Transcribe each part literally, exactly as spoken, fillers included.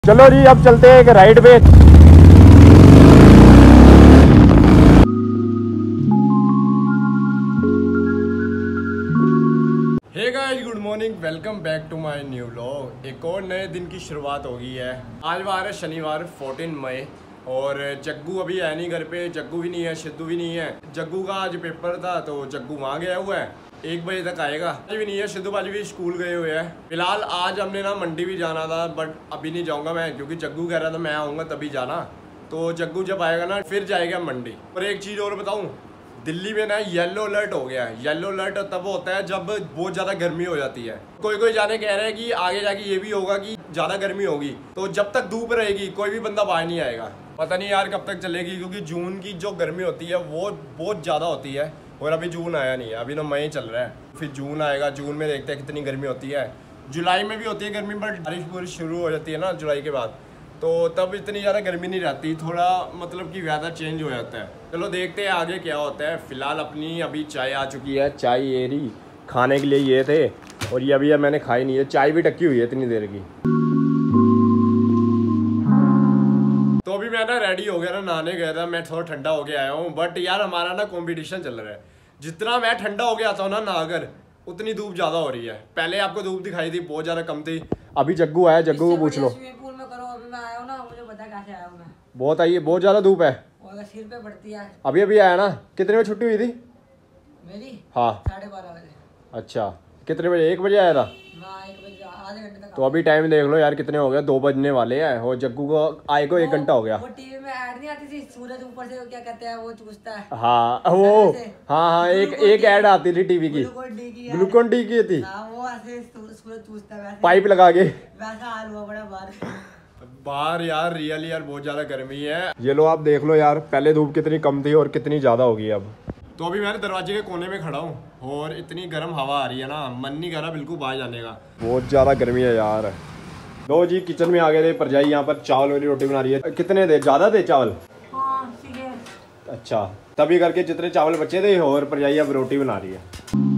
चलो जी अब चलते हैं एक राइड पे। Hey guys, good morning, welcome back to my new vlog. एक और नए दिन की शुरुआत हो गई है। आज वार है शनिवार चौदह मई और जग्गू अभी है नहीं घर पे। जग्गू भी नहीं है, सिद्धू भी नहीं है। जग्गू का आज पेपर था तो जग्गू वहाँ गया हुआ है, एक बजे तक आएगा। आज भी नहीं है, सिद्धू बाजी भी स्कूल गए हुए हैं। फिलहाल आज हमने ना मंडी भी जाना था, बट अभी नहीं जाऊंगा मैं, क्योंकि जग्गू कह रहा था मैं आऊँगा तभी जाना। तो जग्गू जब आएगा ना फिर जाएगा मंडी। और एक चीज़ और बताऊँ, दिल्ली में ना येलो अलर्ट हो गया है। येलो अलर्ट तब होता है जब बहुत ज़्यादा गर्मी हो जाती है। कोई कोई जाने कह रहे हैं कि आगे जाके ये भी होगा कि ज़्यादा गर्मी होगी, तो जब तक धूप रहेगी कोई भी बंदा बाहर नहीं आएगा। पता नहीं यार कब तक चलेगी, क्योंकि जून की जो गर्मी होती है वो बहुत ज़्यादा होती है और अभी जून आया नहीं है, अभी तो मई चल रहा है। फिर जून आएगा, जून में देखते हैं कितनी गर्मी होती है। जुलाई में भी होती है गर्मी, बट बारिश बारिश शुरू हो जाती है ना जुलाई के बाद, तो तब इतनी ज़्यादा गर्मी नहीं रहती, थोड़ा मतलब कि वेदर चेंज हो जाता है। चलो देखते हैं आगे क्या होता है। फिलहाल अपनी अभी चाय आ चुकी है। चाय ये रही, खाने के लिए ये थे और ये अभी मैंने खाई नहीं है। चाय भी टक्की हुई है इतनी देर की। तो अभी मैं ना रेडी हो गया ना, नहाने गया था। मैं थोड़ा ठंडा हो गया आया हूँ, बट यार हमारा ना कंपटीशन चल रहा है। जितना मैं ठंडा हो गया था ना नहाकर, उतनी धूप ज़्यादा हो रही है। पहले आपको धूप दिखाई थी, बहुत ज़्यादा कम थी। अभी जग्गू आया, जग्गू को पूछ लो। बहुत आई है, बहुत ज्यादा धूप है, सिर पे पड़ती है। अभी अभी आया ना। कितने बजे छुट्टी हुई थी मेरी? हाँ साढ़े बारह बजे। अच्छा, कितने बजे? एक बजे आया था। हाँ, एक बजे, आधे घंटे तक। तो अभी टाइम देख लो यार कितने हो गए, दो बजने वाले हैं और जग्गू को आए को एक घंटा हो गया। वो टीवी में ऐड नहीं आती थी, सूरज ऊपर से क्या कहते हैं वो चूसता है। हाँ वो हाँ हाँ एक एक ऐड आती थी टीवी की, ग्लूकोन डी की थी। वो ऐसे सूरज चूसता है, पाइप लगा के। वैसा हाल हुआ बड़ा बाहर। बाहर यार रियली यार बहुत ज्यादा गर्मी है। ये लो आप देख लो यार, पहले धूप कितनी कम थी और कितनी ज्यादा होगी अब। तो अभी मैं दरवाजे के कोने में खड़ा हूँ और इतनी गर्म हवा आ रही है ना, मन नहीं कर रहा बिल्कुल बाहर जाने का। बहुत ज्यादा गर्मी है यार। लो जी किचन में आ गए थे। परजाई यहाँ पर चावल वाली रोटी बना रही है। कितने थे? ज्यादा थे चावल? हाँ, अच्छा, तभी करके जितने चावल बचे थे और परजाई अब रोटी बना रही है।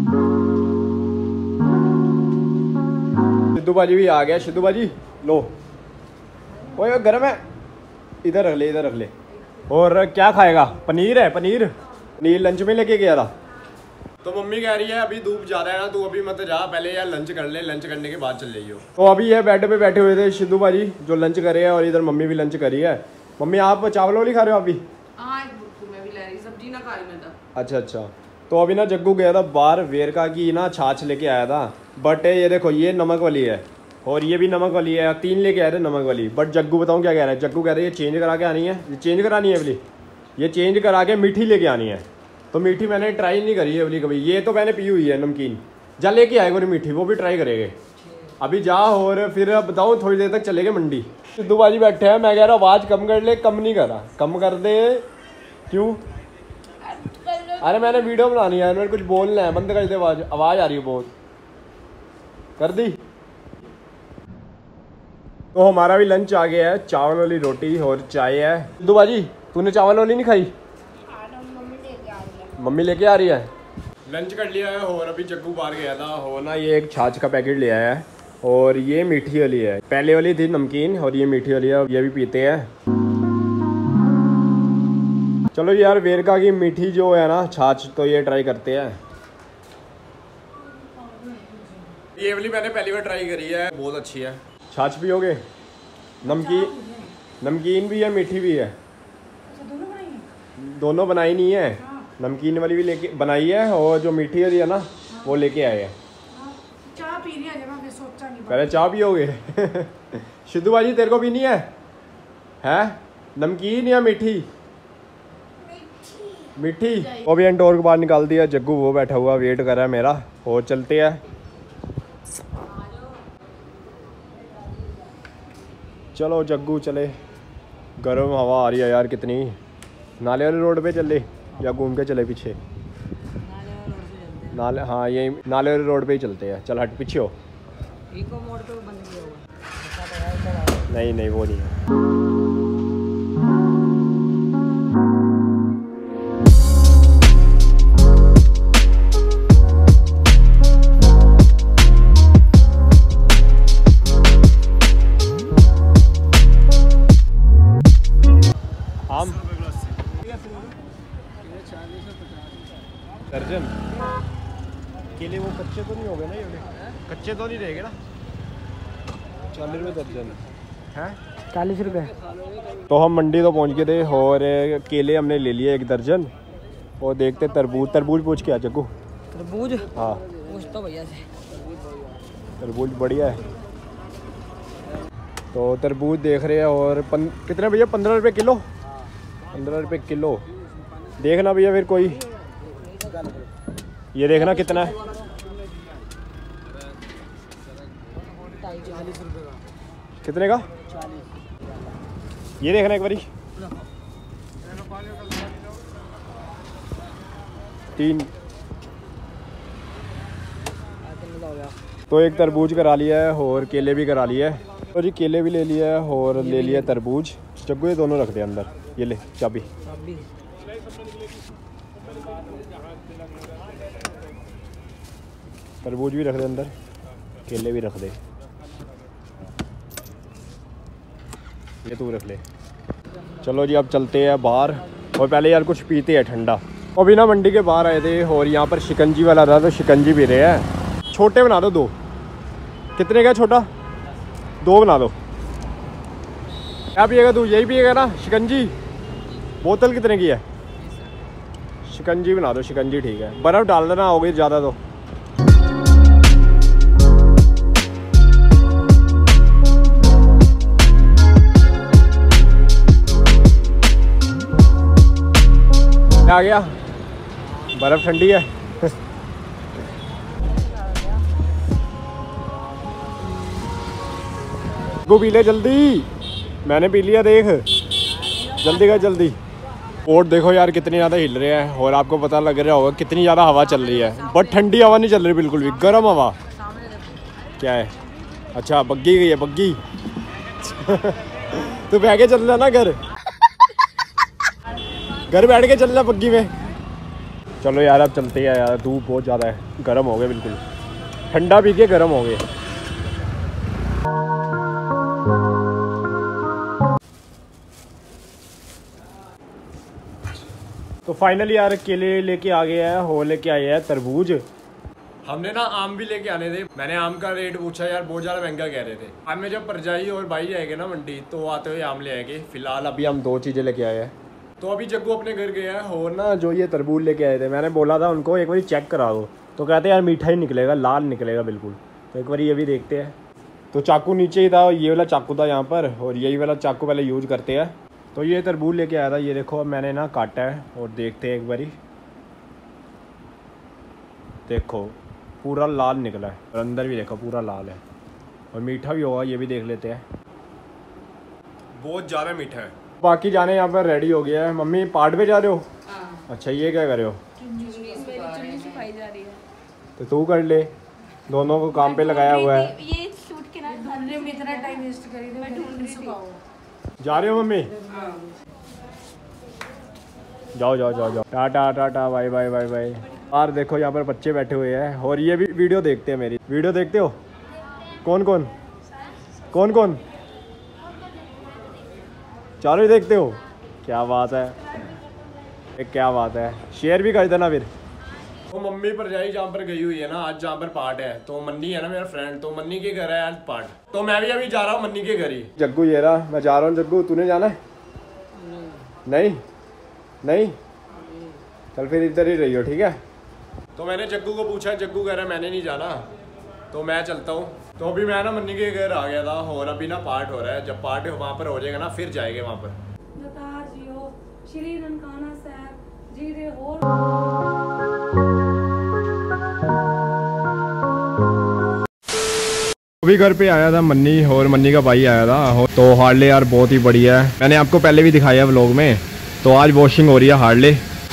सिद्धू बाजी भी आ गया। सिद्धू बाजी लो, ओए गर्म है, इधर रख ले, इधर रख ले। और क्या खाएगा? पनीर है, पनीर पनीर लंच में लेके गया था। तो मम्मी कह रही है अभी धूप ज़्यादा है ना, तू अभी मत जा, पहले यार लंच कर ले, लंच करने के बाद चल जाइयो। तो अभी ये बेड पे बैठे हुए थे सिद्धू बाजी जो लंच करे हैं और इधर मम्मी भी लंच करी है। मम्मी आप चावल वाली खा रहे हो अभी? हाँ, मैं भी ले रही, सब्जी ना खा रही मैं तो। अच्छा अच्छा। तो अभी ना जग्गू गया था बाहर, वेरका की ना छाछ लेके आया था। बट ये देखो ये नमक वाली है और ये भी नमक वाली है, तीन लेके आए थे नमक वाली। बट जग्गू बताऊँ क्या कह रहा है? जग्गू कह रहा है ये चेंज करा के आनी है, ये चेंज करानी है वाली, ये चेंज करा के मीठी लेके आनी है। तो मीठी मैंने ट्राई नहीं करी है वाली कभी, ये तो मैंने पी हुई है नमकीन। जा लेके आएगा नहीं मीठी, वो भी ट्राई करेंगे अभी जा। और फिर बताऊँ थोड़ी देर तक चलेंगे मंडी। सिद्धू बाजी बैठे हैं, मैं कह रहा आवाज़ कम कर ले। कम नहीं करा, कम कर दे। क्यों? अरे मैंने वीडियो बनानी है, मैंने कुछ बोलना है। बंद कर दे आवाज़, आवाज़ आ रही है बहुत। कर दी। तो हमारा भी लंच आ गया है, चावल वाली रोटी और चाय है। सिद्धू बाजी तूने चावल वाली नहीं खाई? मम्मी लेके आ रही है। लंच कर लिया है और अभी जग्गू बाहर गया था हो ना, ये एक छाछ का पैकेट ले आया है और ये मीठी वाली है। पहले वाली थी नमकीन और ये मीठी वाली है, ये भी पीते हैं। चलो यार वेरका की मीठी जो है ना छाछ, तो ये ट्राई करते हैं। ये वाली मैंने पहली बार ट्राई करी है, बहुत अच्छी है। छाछ पियोगे? नमकीन नमकीन भी है, मीठी भी है। दोनों बनाई नहीं है, नमकीन वाली भी लेके बनाई है और जो मीठी वाली है ना वो लेके आए हैं। चाय पीनी है, मैं सोचा नहीं। पहले चाय पियोगे? सिद्धू बाजी तेरे को पीनी है? है नमकीन या मीठी? मीठी। वो भी इंडोर के बाहर निकाल दिया। जग्गू वो बैठा हुआ वेट कर रहा है मेरा। और चलते हैं। चलो जग्गू चले। गर्म हवा आ रही है यार कितनी। नाले वाले रोड पे चले या घूम के चले पीछे? नाले, हाँ यही नाले वाले रोड पे ही चलते हैं। चल हट, पीछे हो। इको मोड पे बंद किया हुआ। नहीं नहीं वो नहीं है। कच्चे तो नहीं हो गए ना ये? कच्चे तो नहीं रहेंगे ना? चालीस रुपये दर्जन है। चालीस रुपये। तो हम मंडी तो पहुंच गए थे और केले हमने ले लिए एक दर्जन और देखते तरबूज तरबूज पूछ के आ जग्गू। तरबूज? हाँ पूछ तो भैया से। तरबूज बढ़िया है। तो तरबूज देख रहे हैं और पन, कितने भैया? पंद्रह रुपये किलो। पंद्रह रुपये किलो। देखना भैया फिर कोई, ये देखना कितना है। चालीस रुपये का। कितने का? ये देखना एक बारी। तीन। तो एक तरबूज करा लिया है और केले भी करा लिया है। और ये केले भी ले लिया है और ले लिया तरबूज। जग्गू ये दोनों रख दे अंदर। ये ले चाबी। तरबूज भी रख दे अंदर, केले भी रख दे। ये तू रख ले। चलो जी अब चलते हैं बाहर और पहले यार कुछ पीते हैं ठंडा। अभी ना मंडी के बाहर आए थे और यहाँ पर शिकंजी वाला था तो शिकंजी पी रहे हैं। छोटे बना दो दो। कितने का छोटा? दो बना दो। क्या पिएगा तू? यही पिएगा ना शिकंजी? बोतल कितने की है? शिकंजी बना दो, शिकंजी ठीक है। बर्फ़ डाल देना, हो गई ज़्यादा तो। आ गया, बर्फ़ ठंडी है। वो पी ले जल्दी। मैंने पी लिया, देख जल्दी का जल्दी। और देखो यार कितनी ज़्यादा हिल रहे हैं और आपको पता लग रहा होगा कितनी ज़्यादा हवा चल रही है। बट ठंडी हवा नहीं चल रही बिल्कुल भी, गर्म हवा। क्या है? अच्छा बग्गी गई है, बग्गी। तो बैठ के चल रहा ना घर घर बैठ के चल रहा बग्गी में। चलो यार अब चलते हैं यार, धूप बहुत ज़्यादा है, गर्म हो गए बिल्कुल। ठंडा पी के गर्म हो गए। तो फाइनली यार केले लेके आ गया है और लेके आए हैं तरबूज। हमने ना आम भी लेके आने थे। मैंने आम का रेट पूछा यार, बहुत ज़्यादा महंगा कह रहे थे। हमें जब परजाई और भाई जाएंगे ना मंडी तो आते हुए आम ले आएंगे। फिलहाल अभी हम दो चीज़ें लेके आए हैं। तो अभी जग्गू अपने घर गया है और ना जो ये तरबूज लेके आए थे, मैंने बोला था उनको एक बार चेक करा दो, तो कहते यार मीठा ही निकलेगा, लाल निकलेगा बिल्कुल। तो एक बार ये भी देखते हैं। तो चाकू नीचे ही था, ये वाला चाकू था यहाँ पर और यही वाला चाकू पहले यूज करते हैं। तो ये तरबूज लेके आया था, ये देखो अब मैंने ना काटा है और देखते हैं एक बारी। देखो पूरा लाल निकला है और अंदर भी देखो पूरा लाल है और मीठा भी होगा, ये भी देख लेते हैं। बहुत ज़्यादा मीठा है। बाकी जाने यहाँ पर रेडी हो गया है। मम्मी पार्ट पे जा रहे हो? हाँ। अच्छा ये क्या कर रहे हो? सिखाई जा रही है। तो तू कर ले, दोनों को काम पे लगाया हुआ है। ये शूट के ना ढूंढने में इतना टाइम वेस्ट करी थी, मैं ढूंढ रही थी। जा रहे हो मम्मी? जाओ जाओ जाओ जाओ। Tata tata bye bye bye bye. यार देखो यहाँ पर बच्चे बैठे हुए हैं और ये भी वीडियो देखते हैं मेरी। वीडियो देखते हो? कौन कौन कौन कौन चारों ही देखते हो? क्या बात है, एक क्या बात है। शेयर भी कर देना फिर। तो मम्मी पर जाई जहाँ पर गई हुई है ना, आज जहाँ पर पार्ट है। तो मन्नी है ना मेरा फ्रेंड, तो मन्नी के घर है आज पार्ट। तो मैं भी अभी जा रहा हूँ मन्नी के घर ही। जग्गू ये रहा, मैं जा रहा हूँ। जग्गू तूने जाना है? नहीं नहीं चल फिर इधर ही रही हो, ठीक है। तो मैंने जग्गू को पूछा, जग्गू कह रहा है मैंने नहीं जाना, तो मैं चलता हूँ। तो अभी मैं ना मन्नी के घर आ गया था और अभी ना पार्ट हो रहा है। जब पार्ट वहाँ पर हो जाएगा ना फिर जाएंगे वहाँ पर। श्री ननकाना साहब जी दे होर अभी घर पे आया था मन्नी और मन्नी का भाई आया था। तो हार्ले यार बहुत ही बढ़िया है, मैंने आपको पहले भी दिखाया व्लॉग में। तो आज वॉशिंग हो रही है हार्ले।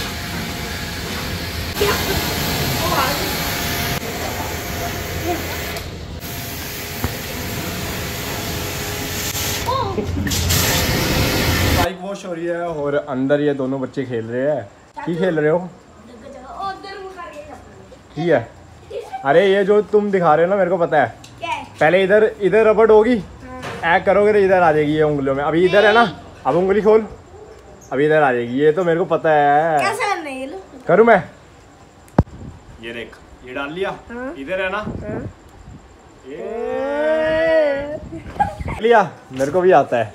बाइक वॉश हो रही है और अंदर ये दोनों बच्चे खेल रहे हैं। की खेल रहे हो? ठीक है। अरे ये जो तुम दिखा रहे हो ना मेरे को पता है। पहले इधर इधर रबड़ होगी, ऐड करोगे तो इधर आ जाएगी ये उंगलियों में। अभी इधर है ना, अब उंगली खोल, अभी इधर आ जाएगी। ये तो मेरे को पता है। कैसे करना है ये? करूँ मैं? ये देख, ये डाल लिया, इधर है ना? लिया, मेरे को भी आता है,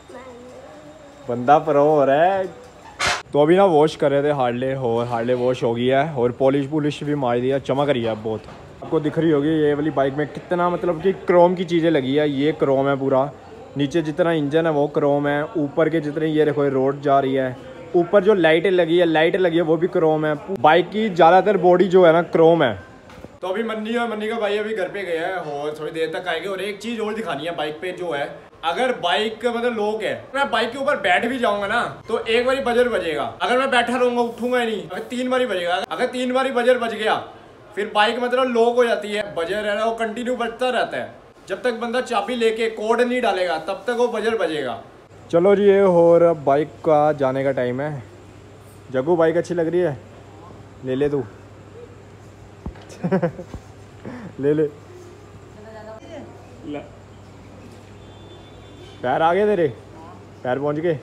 बंदा प्रो हो रहा है। तो अभी ना वॉश कर रहे थे हार्ले, और हार्ले वॉश हो गया है और पॉलिश पुलिश भी मार दिया, चमक रही है अब बहुत। आपको दिख रही होगी ये वाली बाइक में कितना मतलब कि क्रोम की चीज़ें लगी है। ये क्रोम है पूरा, नीचे जितना इंजन है वो क्रोम है, ऊपर के जितने ये देखो रोड जा रही है, ऊपर जो लाइटें लगी है लाइट लगी है वो भी क्रोम है। बाइक की ज़्यादातर बॉडी जो है ना क्रोम है। तो अभी मन्नी और मन्नी का भाई अभी घर पे गया है और थोड़ी देर तक आएंगे। और एक चीज़ और दिखानी है बाइक पे जो है, अगर बाइक मतलब लोग है, मैं बाइक के ऊपर बैठ भी जाऊंगा ना तो एक बारी बजर बजेगा, अगर मैं बैठा रहूंगा उठूंगा ही नहीं, अगर तीन बारी बजेगा, अगर तीन बारी बजर बज गया फिर बाइक मतलब लॉक हो जाती है। बजर है ना वो कंटिन्यू बजता रहता है, जब तक बंदा चाबी लेके कोड नहीं डालेगा तब तक वो बजर बजेगा। चलो जी ये और बाइक का जाने का टाइम है। जग्गू बाइक अच्छी लग रही है, ले ले तू ले ले, ले। पैर आ गए तेरे, पैर पहुंच गए।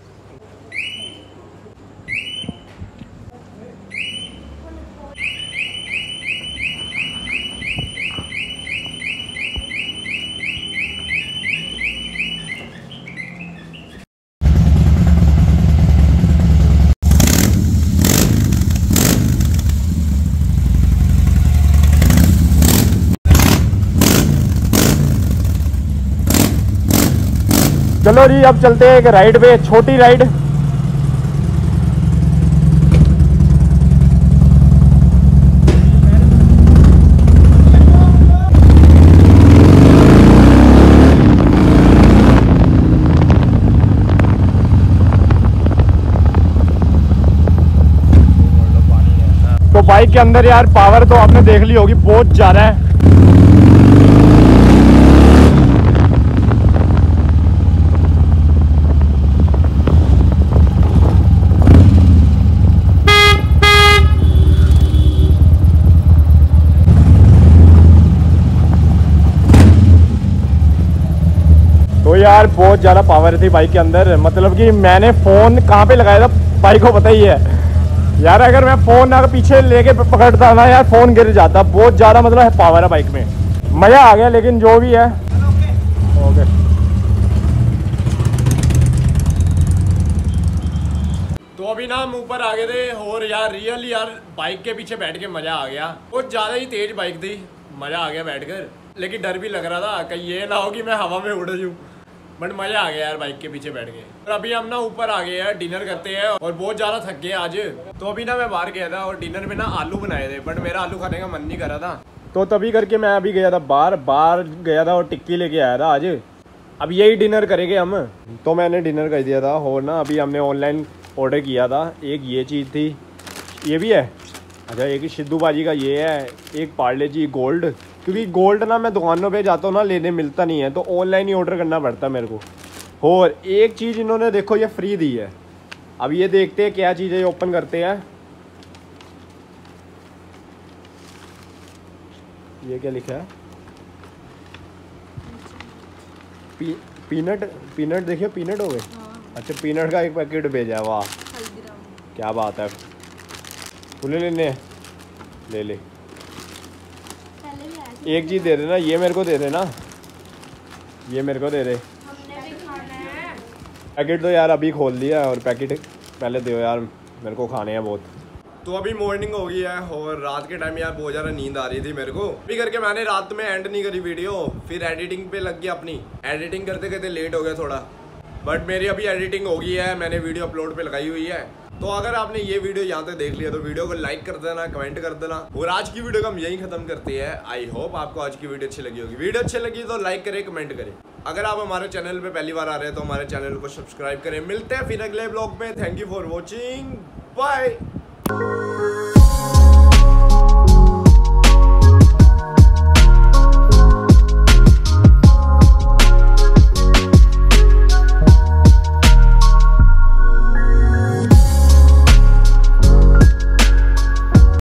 चलो जी अब चलते हैं एक राइड पे, छोटी राइड। तो बाइक के अंदर यार पावर तो आपने देख ली होगी, बहुत ज्यादा है। तो यार बहुत ज़्यादा पावर थी बाइक के अंदर, मतलब कि मैंने फ़ोन कहाँ पे लगाया था बाइक को पता ही है यार। अगर मैं फ़ोन अगर पीछे लेके पकड़ता ना यार फ़ोन गिर जाता। बहुत ज़्यादा मतलब है पावर है बाइक में, मज़ा आ गया। लेकिन जो भी है ओके। तो अभी ना हम ऊपर आ गए थे और यार रियल यार बाइक के पीछे बैठ के मज़ा आ गया। बहुत ज़्यादा ही तेज़ बाइक थी, मज़ा आ गया बैठकर। लेकिन डर भी लग रहा था कहीं ये ना हो कि मैं हवा में उड़ जाऊँ, बट मज़ा आ गया यार बाइक के पीछे बैठ के। और अभी हम ना ऊपर आ गए हैं, डिनर करते हैं और बहुत ज़्यादा थक गए आज। तो अभी ना मैं बाहर गया था और डिनर में ना आलू बनाए थे, बट मेरा आलू खाने का मन नहीं कर रहा था। तो तभी करके मैं अभी गया था बाहर बाहर गया था और टिक्की लेके आया था आज। अब यही डिनर करेंगे हम। तो मैंने डिनर कर दिया था और ना अभी हमने ऑनलाइन ऑर्डर किया था। एक ये चीज़ थी, ये भी है अच्छा, एक सिद्धू बाजी का ये है, एक पार्ले जी गोल्ड, क्योंकि गोल्ड ना मैं दुकानों पे जाता हूँ ना लेने मिलता नहीं है, तो ऑनलाइन ही ऑर्डर करना पड़ता है मेरे को। और एक चीज़ इन्होंने देखो ये फ्री दी है। अब ये देखते हैं क्या चीज़ है, ओपन करते हैं। ये क्या लिखा है, पी, पीनट पीनट देखिए, पीनट हो गए। अच्छा पीनट का एक पैकेट भेजा है, वाह क्या बात है। खुले लेने ले ले, एक चीज़ दे देना, ये मेरे को दे देना, ये मेरे को दे दे। पैकेट तो यार अभी खोल दिया और पैकेट पहले दो यार, मेरे को खाने हैं बहुत। तो अभी मॉर्निंग हो गई है और रात के टाइम यार बहुत ज़्यादा नींद आ रही थी मेरे को। अभी करके मैंने रात में एंड नहीं करी वीडियो, फिर एडिटिंग पे लग गया अपनी। एडिटिंग करते करते लेट हो गया थोड़ा, बट मेरी अभी एडिटिंग हो गई है, मैंने वीडियो अपलोड पे लगाई हुई है। तो अगर आपने ये वीडियो यहाँ तक देख लिया तो वीडियो को लाइक कर देना, कमेंट कर देना। और आज की वीडियो को हम यहीं खत्म करते हैं। आई होप आपको आज की वीडियो अच्छी लगी होगी। वीडियो अच्छी लगी तो लाइक करें, कमेंट करें। अगर आप हमारे चैनल पे पहली बार आ रहे हैं तो हमारे चैनल को सब्सक्राइब करें। मिलते हैं फिर अगले ब्लॉग में। Thank you for watching, bye.